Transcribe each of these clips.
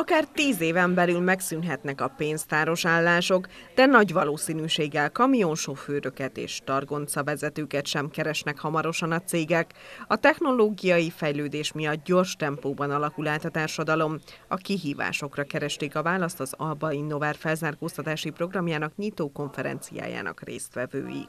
Akár 10 éven belül megszűnhetnek a pénztáros állások, de nagy valószínűséggel kamionsofőröket és targoncavezetőket sem keresnek hamarosan a cégek. A technológiai fejlődés miatt gyors tempóban alakul át a társadalom. A kihívásokra keresték a választ az Alba Innovar felzárkóztatási programjának nyitó konferenciájának résztvevői.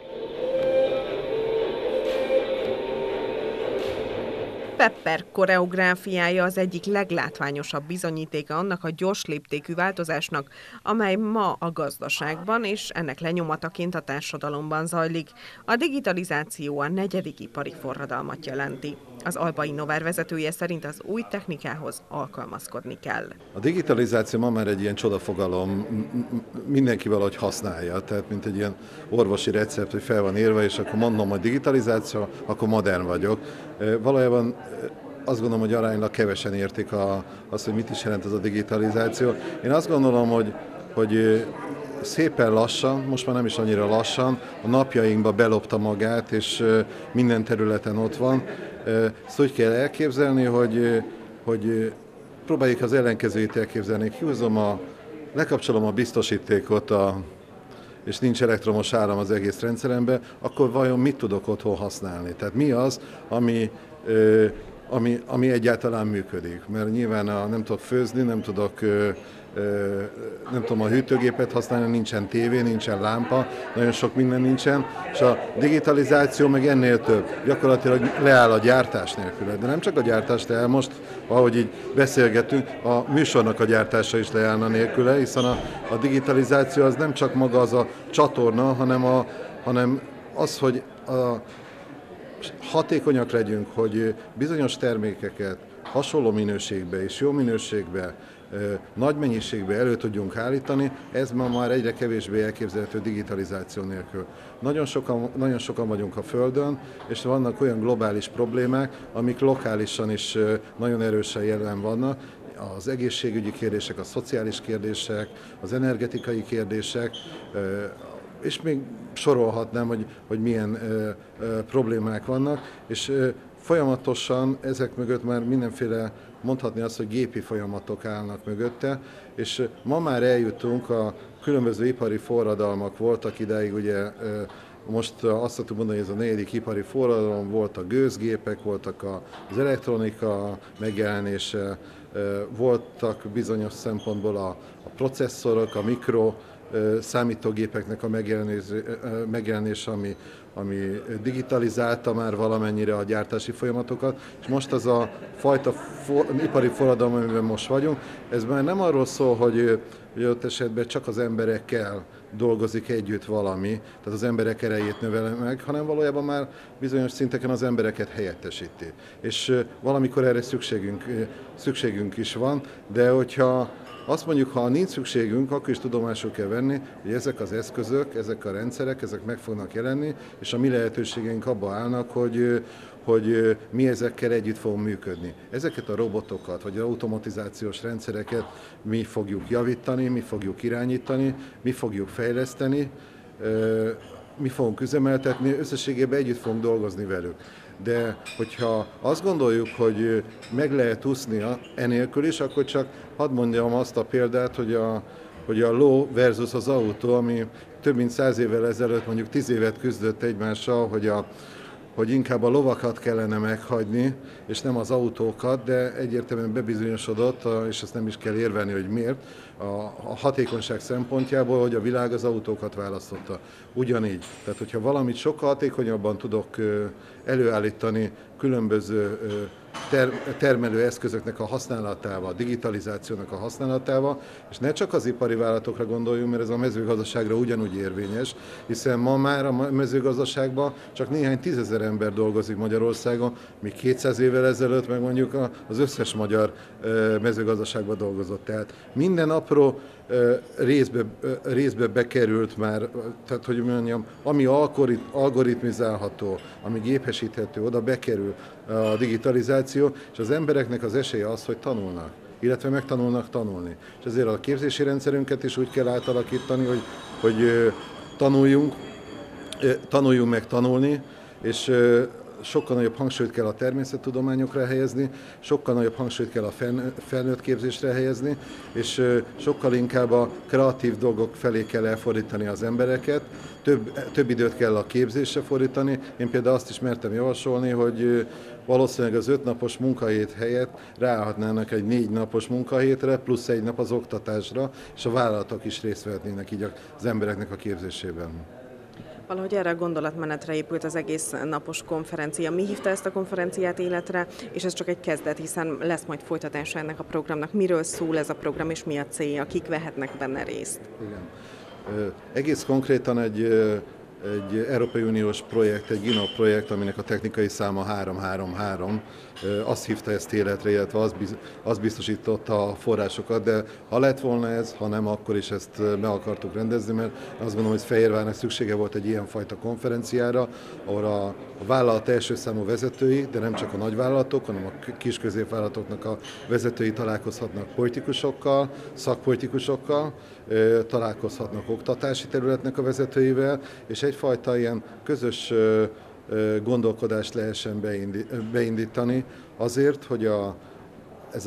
Pepper koreográfiája az egyik leglátványosabb bizonyítéka annak a gyors léptékű változásnak, amely ma a gazdaságban és ennek lenyomataként a társadalomban zajlik. A digitalizáció a negyedik ipari forradalmat jelenti. Az Alba Innovar vezetője szerint az új technikához alkalmazkodni kell. A digitalizáció ma már egy ilyen csodafogalom, mindenki valahogy használja, tehát mint egy ilyen orvosi recept, hogy fel van írva, és akkor mondom, hogy digitalizáció, akkor modern vagyok. Valójában azt gondolom, hogy aránylag kevesen értik azt, hogy mit is jelent ez a digitalizáció. Én azt gondolom, hogy szépen lassan, most már nem is annyira lassan, a napjainkba belopta magát, és minden területen ott van. Ezt úgy kell elképzelni, hogy próbáljuk az ellenkezőjét elképzelni. Lekapcsolom a biztosítékot, és nincs elektromos áram az egész rendszeremben, akkor vajon mit tudok otthon használni? Tehát mi az, ami egyáltalán működik? Mert nyilván nem tudok főzni, nem tudom a hűtőgépet használni, nincsen tévé, nincsen lámpa, nagyon sok minden nincsen, és a digitalizáció meg ennél több. Gyakorlatilag leáll a gyártás nélkül. De nem csak a gyártás leáll, most, ahogy így beszélgetünk, a műsornak a gyártása is leállna nélküle, hiszen a digitalizáció az nem csak maga az a csatorna, hanem az, hogy hatékonyak legyünk, hogy bizonyos termékeket hasonló minőségbe és jó minőségbe, nagy mennyiségbe elő tudjunk állítani, ez ma már egyre kevésbé elképzelhető digitalizáció nélkül. Nagyon sokan vagyunk a Földön, és vannak olyan globális problémák, amik lokálisan is nagyon erősen jelen vannak. Az egészségügyi kérdések, a szociális kérdések, az energetikai kérdések, és még sorolhatnám, hogy milyen problémák vannak, és folyamatosan ezek mögött már mindenféle, mondhatni azt, hogy gépi folyamatok állnak mögötte, és ma már eljutunk, a különböző ipari forradalmak voltak idáig, ugye most azt tudjuk mondani, hogy ez a negyedik ipari forradalom, volt a gőzgépek, voltak az elektronika megjelenése, voltak bizonyos szempontból a processzorok, a mikro számítógépeknek a megjelenése, ami digitalizálta már valamennyire a gyártási folyamatokat, és most az a fajta ipari forradalom, amiben most vagyunk, ez már nem arról szól, hogy ott esetben csak az emberekkel dolgozik együtt valami, tehát az emberek erejét növeli meg, hanem valójában már bizonyos szinteken az embereket helyettesíti. És valamikor erre szükségünk is van, de hogyha azt mondjuk, ha nincs szükségünk, akkor is tudomásul kell venni, hogy ezek az eszközök, ezek a rendszerek, ezek meg fognak jelenni, és a mi lehetőségeink abban állnak, hogy mi ezekkel együtt fogunk működni. Ezeket a robotokat, vagy automatizációs rendszereket mi fogjuk javítani, mi fogjuk irányítani, mi fogjuk fejleszteni, mi fogunk üzemeltetni, összességében együtt fogunk dolgozni velük. De hogyha azt gondoljuk, hogy meg lehet úszni enélkül is, akkor csak hadd mondjam azt a példát, hogy a ló versus az autó, ami több mint 100 évvel ezelőtt mondjuk 10 évet küzdött egymással, hogy inkább a lovakat kellene meghagyni, és nem az autókat, de egyértelműen bebizonyosodott, és ezt nem is kell érvelni, hogy miért, a hatékonyság szempontjából, hogy a világ az autókat választotta. Ugyanígy. Tehát, hogyha valamit sokkal hatékonyabban tudok előállítani különböző termelő eszközöknek a használatával, digitalizációnak a használatával, és ne csak az ipari vállalatokra gondoljunk, mert ez a mezőgazdaságra ugyanúgy érvényes, hiszen ma már a mezőgazdaságban csak néhány tízezer ember dolgozik Magyarországon, míg 200 évvel ezelőtt meg mondjuk az összes magyar mezőgazdaságban dolgozott. Tehát minden apró részbe bekerült már, tehát hogy mondjam, ami algoritmizálható, ami gépesíthető, oda bekerül a digitalizáció, és az embereknek az esélye az, hogy tanulnak, illetve megtanulnak tanulni. És ezért a képzési rendszerünket is úgy kell átalakítani, hogy tanuljunk meg tanulni, és sokkal nagyobb hangsúlyt kell a természettudományokra helyezni, sokkal nagyobb hangsúlyt kell a felnőtt képzésre helyezni, és sokkal inkább a kreatív dolgok felé kell elfordítani az embereket, több időt kell a képzésre fordítani. Én például azt is mertem javasolni, hogy valószínűleg az 5 napos munkahét helyett ráállhatnának egy 4 napos munkahétre, plusz 1 nap az oktatásra, és a vállalatok is részt vehetnének így az embereknek a képzésében. Valahogy erre a gondolatmenetre épült az egész napos konferencia. Mi hívta ezt a konferenciát életre, és ez csak egy kezdet, hiszen lesz majd folytatása ennek a programnak. Miről szól ez a program, és mi a célja, kik vehetnek benne részt? Igen. Egész konkrétan egy Európai Uniós projekt, egy GINO projekt, aminek a technikai száma 333, azt hívta ezt életre, illetve azt biztosította a forrásokat, de ha lett volna ez, ha nem, akkor is ezt meg akartuk rendezni, mert azt gondolom, hogy Fehérvárnak szüksége volt egy ilyenfajta konferenciára, ahol a vállalat első számú vezetői, de nem csak a nagyvállalatok, hanem a kis-középvállalatoknak a vezetői találkozhatnak politikusokkal, szakpolitikusokkal, találkozhatnak oktatási területnek a vezetőivel, és egyfajta ilyen közös gondolkodást lehessen beindítani azért, hogy ez a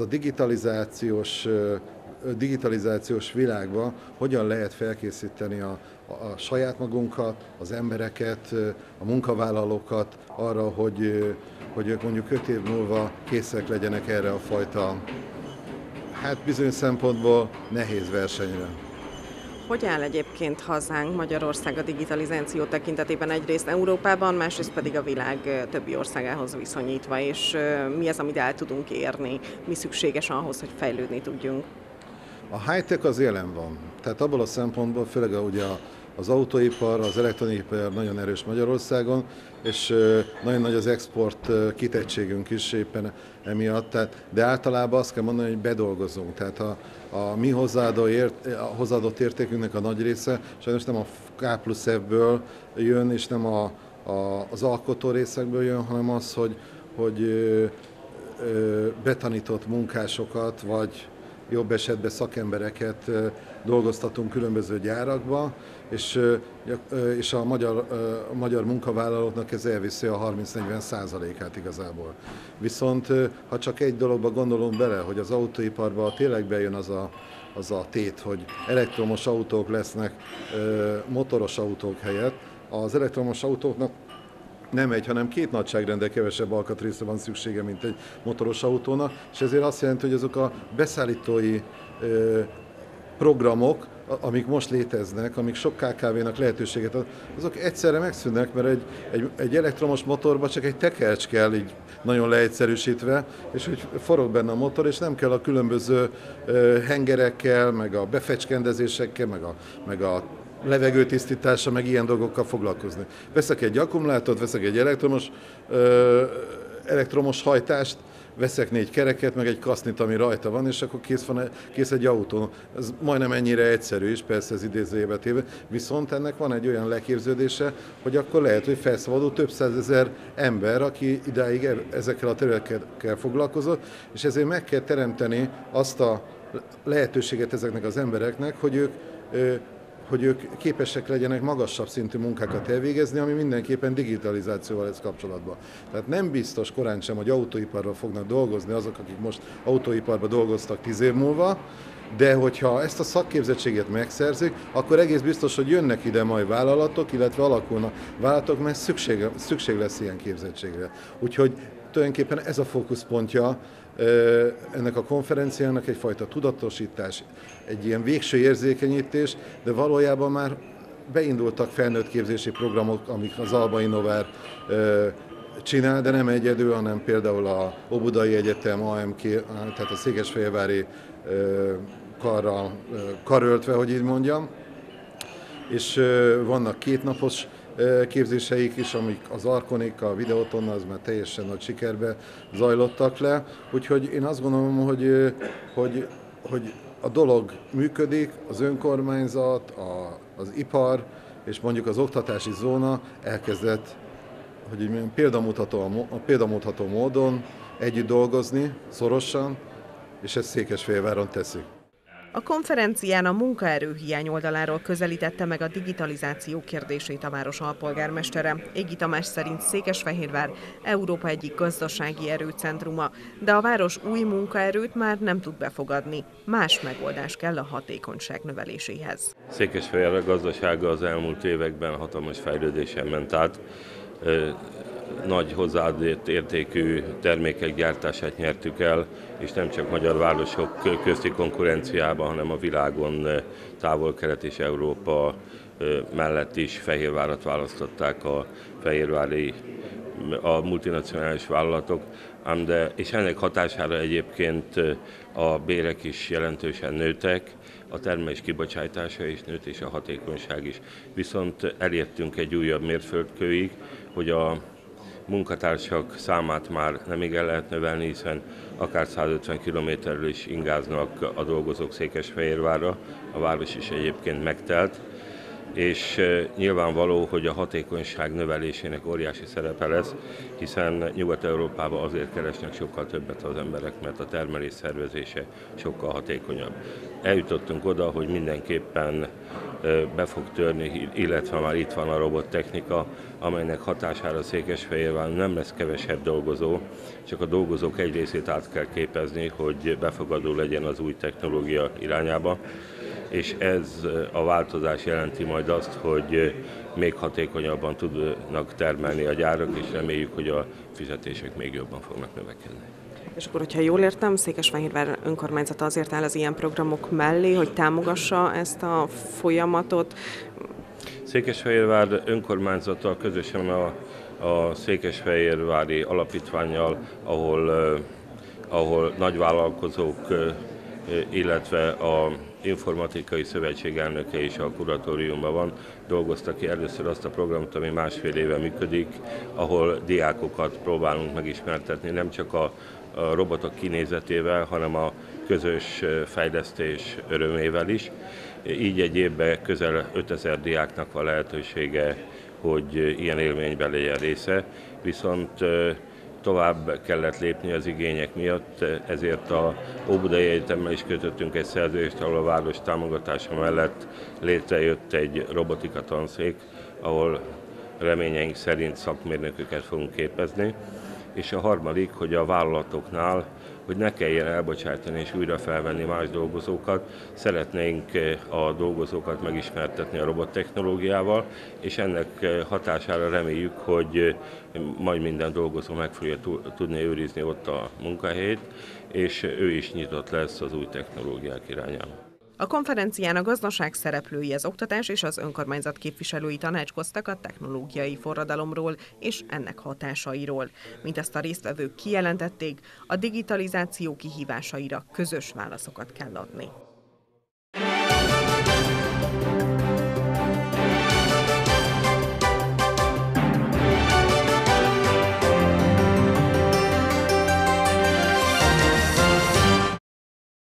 digitalizációs világban hogyan lehet felkészíteni a saját magunkat, az embereket, a munkavállalókat arra, hogy ők mondjuk 5 év múlva készek legyenek erre a fajta, hát bizonyos szempontból nehéz versenyre. Hogy áll egyébként hazánk, Magyarország a digitalizáció tekintetében egyrészt Európában, másrészt pedig a világ többi országához viszonyítva, és mi az, amit el tudunk érni, mi szükséges ahhoz, hogy fejlődni tudjunk? A high-tech az jelen van, tehát abból a szempontból, főleg ugye az autóipar, az elektronikipar nagyon erős Magyarországon, és nagyon nagy az export kitettségünk is éppen emiatt, de általában azt kell mondani, hogy bedolgozunk. Tehát a mi hozzáadott értékünknek a nagy része sajnos nem a K+F-ből jön, és nem az alkotó részekből jön, hanem az, hogy betanított munkásokat, vagy jobb esetben szakembereket dolgoztatunk különböző gyárakba, és a magyar munkavállalóknak ez elviszi a 30-40%-át igazából. Viszont ha csak egy dologba gondolunk bele, hogy az autóiparban tényleg bejön az a tét, hogy elektromos autók lesznek motoros autók helyett, az elektromos autóknak nem egy, hanem 2 nagyságrendel kevesebb alkatrészre van szüksége, mint egy motoros autónak, és ezért azt jelenti, hogy azok a beszállítói programok, amik most léteznek, amik sok KKV-nak lehetőséget ad, azok egyszerre megszűnnek, mert egy elektromos motorba csak egy tekercs kell, így nagyon leegyszerűsítve, és hogy forog benne a motor, és nem kell a különböző hengerekkel, meg a befecskendezésekkel, meg a levegőtisztítása, meg ilyen dolgokkal foglalkozni. Veszek egy akkumulátort, veszek egy elektromos hajtást, veszek 4 kereket, meg egy kasznit, ami rajta van, és akkor kész egy autó. Ez majdnem ennyire egyszerű is, persze ez idézőjelbe téve, viszont ennek van egy olyan leképződése, hogy akkor lehet, hogy felszabadul több százezer ember, aki idáig ezekkel a területekkel foglalkozott, és ezért meg kell teremteni azt a lehetőséget ezeknek az embereknek, hogy ők képesek legyenek magasabb szintű munkákat elvégezni, ami mindenképpen digitalizációval lesz kapcsolatban. Tehát nem biztos korán sem, hogy autóiparban fognak dolgozni azok, akik most autóiparban dolgoztak 10 év múlva, de hogyha ezt a szakképzettséget megszerzik, akkor egész biztos, hogy jönnek ide majd vállalatok, illetve alakulnak vállalatok, mert szükség lesz ilyen képzettségre. Úgyhogy tulajdonképpen ez a fókuszpontja ennek a konferenciának, egyfajta tudatosítás, egy ilyen végső érzékenyítés, de valójában már beindultak felnőtt képzési programok, amik az Alba Innovár csinál, de nem egyedül, hanem például a Óbudai Egyetem, AMK, tehát a székesfehérvári karral karöltve, hogy így mondjam, és vannak 2 napos képzéseik is, amik az Arkonik, a Videóton, az már teljesen nagy sikerbe zajlottak le. Úgyhogy én azt gondolom, hogy a dolog működik, az önkormányzat, az ipar és mondjuk az oktatási zóna elkezdett, hogy így mondjam, példamutató módon együtt dolgozni, szorosan, és ezt Székesfehérváron teszik. A konferencián a munkaerőhiány oldaláról közelítette meg a digitalizáció kérdését a város alpolgármestere. Égi Tamás szerint Székesfehérvár Európa egyik gazdasági erőcentruma, de a város új munkaerőt már nem tud befogadni. Más megoldás kell a hatékonyság növeléséhez. Székesfehérvár gazdasága az elmúlt években hatalmas fejlődésen ment át. Nagy hozzáadott értékű termékek gyártását nyertük el, és nem csak magyar városok közti konkurenciában, hanem a világon Távol-Kelet és Európa mellett is Fehérvárat választották a multinacionális vállalatok, és ennek hatására egyébként a bérek is jelentősen nőttek, a termelés kibocsátása is nőtt, és a hatékonyság is. Viszont elértünk egy újabb mérföldkőig, hogy a munkatársak számát már nem igen lehet növelni, hiszen akár 150 kilométerről is ingáznak a dolgozók Székesfehérvárra, a város is egyébként megtelt, és nyilvánvaló, hogy a hatékonyság növelésének óriási szerepe lesz, hiszen Nyugat-Európában azért keresnek sokkal többet az emberek, mert a termelés szervezése sokkal hatékonyabb. Eljutottunk oda, hogy mindenképpen be fog törni, illetve már itt van a robottechnika, amelynek hatására Székesfehérváron nem lesz kevesebb dolgozó, csak a dolgozók egy részét át kell képezni, hogy befogadó legyen az új technológia irányába, és ez a változás jelenti majd azt, hogy még hatékonyabban tudnak termelni a gyárak, és reméljük, hogy a fizetések még jobban fognak növekedni. És akkor, hogyha jól értem, Székesfehérvár önkormányzata azért áll az ilyen programok mellé, hogy támogassa ezt a folyamatot? Székesfehérvár önkormányzata közösen a Székesfehérvári Alapítvánnyal, ahol nagyvállalkozók, illetve a Informatikai Szövetség elnöke is a kuratóriumban van, dolgoztak ki először azt a programot, ami másfél éve működik, ahol diákokat próbálunk megismertetni, nem csak a robotok kinézetével, hanem a közös fejlesztés örömével is. Így egy évben közel 5000 diáknak van lehetősége, hogy ilyen élményben legyen része, viszont tovább kellett lépni az igények miatt, ezért a Óbudai Egyetemmel is kötöttünk egy szerződést, ahol a város támogatása mellett létrejött egy robotika tanszék, ahol reményeink szerint szakmérnököket fogunk képezni, és a harmadik, hogy a vállalatoknál, hogy ne kelljen elbocsátani és újra felvenni más dolgozókat, szeretnénk a dolgozókat megismertetni a robottechnológiával, és ennek hatására reméljük, hogy majd minden dolgozó meg fogja tudni őrizni ott a munkahelyét, és ő is nyitott lesz az új technológiák irányába. A konferencián a gazdaság szereplői, az oktatás és az önkormányzat képviselői tanácskoztak a technológiai forradalomról és ennek hatásairól. Mint ezt a résztvevők kijelentették, a digitalizáció kihívásaira közös válaszokat kell adni.